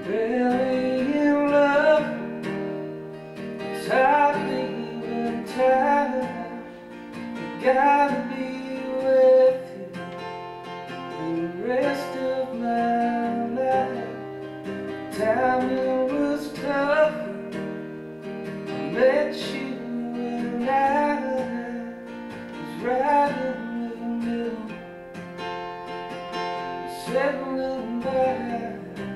Barely in love, tired, leaving tired. Gotta be with you the rest of my life. Timing was tough, I met you when I was right in the middle, settling by.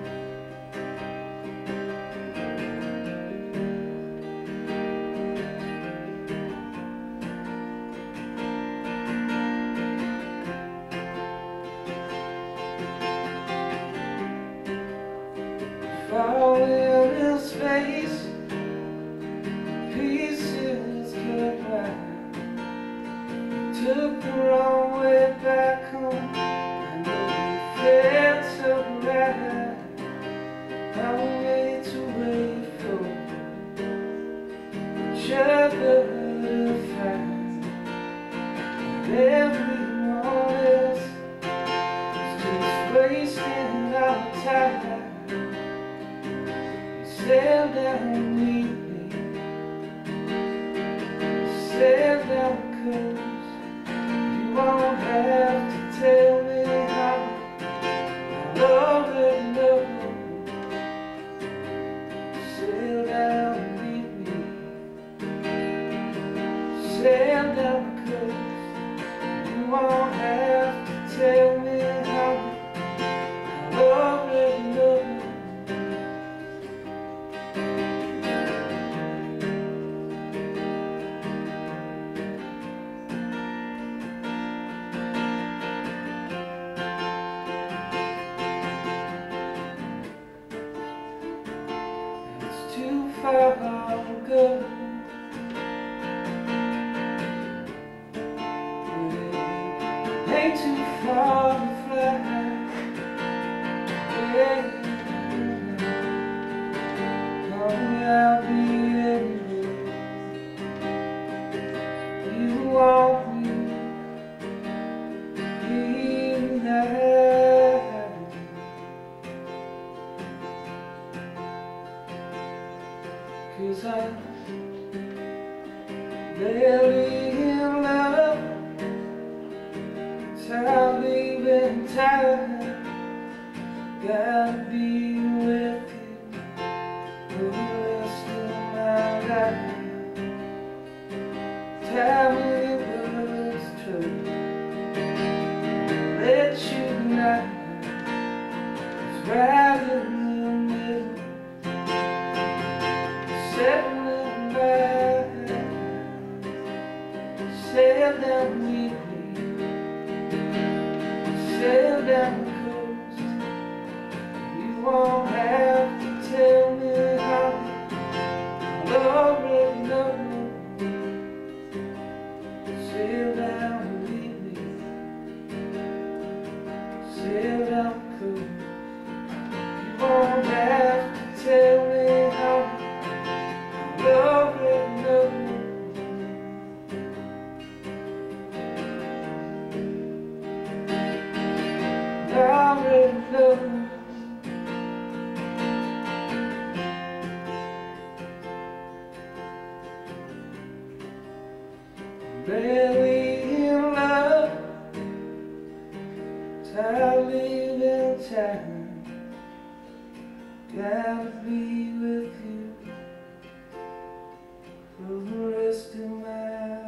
Fall in his face, pieces goodbye. Took the wrong way back home. I know you felt so right. I wait to wait for each other to find. Everyone else is just wasting our time. Sail down with me, sail down the coast. You won't have to tell me how, I already know. Sail down with me, sail down the coast. You won't have to tell me how, I already know. Too far to go, ain't too far to fly. Yeah. I'll be anywhere you want me in that. Cause I'm barely in love, tired, leaving tired. Gotta be with you for the rest of my life. Tell me it was true, let you tonight. It's right in the middle, settling by. Sail down with me, sail down the coast. You won't have to tell me how, I already know. Sail down with me, sail down the coast. You won't have to tell me how, I already know. I already know. Barely in love, tired, leaving time. Gotta be with you for the rest of my life.